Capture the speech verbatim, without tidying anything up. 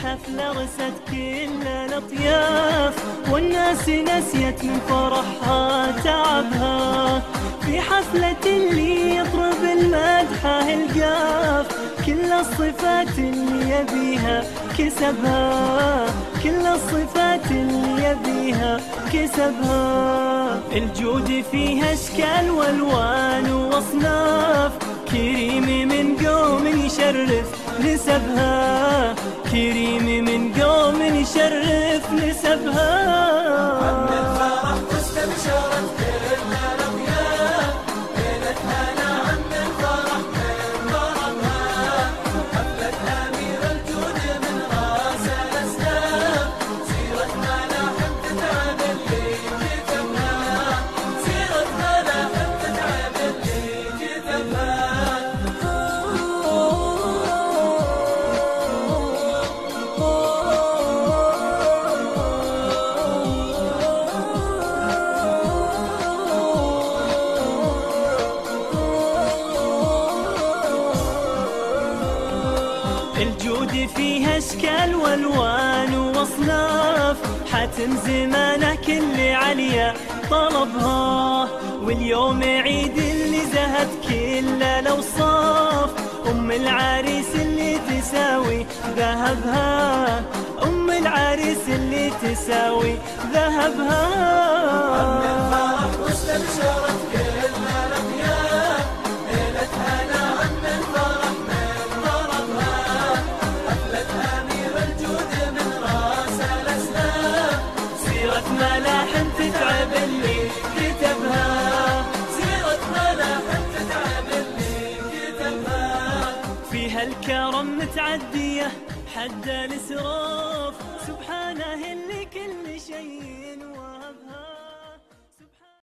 الحفلة رست كل الأطياف، والناس نسيت من فرحها تعبها. في حفلة اللي يطرب المدحة القاف، كل الصفات اللي يبيها كسبها، كل الصفات اللي يبيها كسبها. الجود فيها اشكال والوان واصناف، كريم من قوم يشرف نسبها، كريم من قوم يشرف نسبها. عم الفرح واستبشرت كل الأطياف، ليلة هنا عم الفرح من ضربها. حفلة أمير الجود من راس الأسلاف، سيرة ملاحم تتعب اللي كتبها، سيرة ملاحم تتعب اللي كتبها. الجود فيها اشكال والوان واصناف، حاتم زمانه كل عليا طلبها. واليوم عيد اللي زهت كل الاوصاف، ام العريس اللي تساوي ذهبها، ام العريس اللي تساوي ذهبها. عم الفرح واستبشرت كل الأطياف، ليلة هنا عم الفرح من ضربها. حفلة أمير الجود من راس الأسلاف، سيرة ملاحم تتعب اللي كتبها، سيرة ملاحم تتعب اللي كتبها. فيها الكرم متعدية حد الإسراف، سبحانه اللي كل شيء